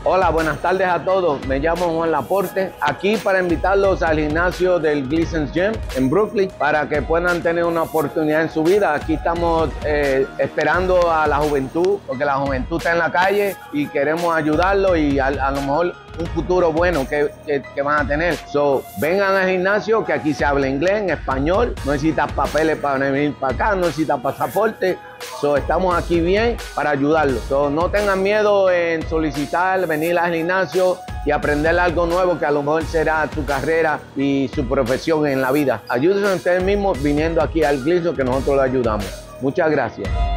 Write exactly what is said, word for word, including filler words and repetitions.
Hola, buenas tardes a todos. Me llamo Juan Laporte, aquí para invitarlos al gimnasio del Gleason's Gym en Brooklyn para que puedan tener una oportunidad en su vida. Aquí estamos eh, esperando a la juventud, porque la juventud está en la calle y queremos ayudarlos y a, a lo mejor un futuro bueno que, que, que van a tener. So, vengan al gimnasio, que aquí se habla inglés, en español, no necesitas papeles para venir para acá, no necesitas pasaporte. So, estamos aquí bien para ayudarlos. So, no tengan miedo en solicitar, venir al gimnasio y aprender algo nuevo que a lo mejor será su carrera y su profesión en la vida. Ayúdense ustedes mismos viniendo aquí al Gleason, que nosotros los ayudamos. Muchas gracias.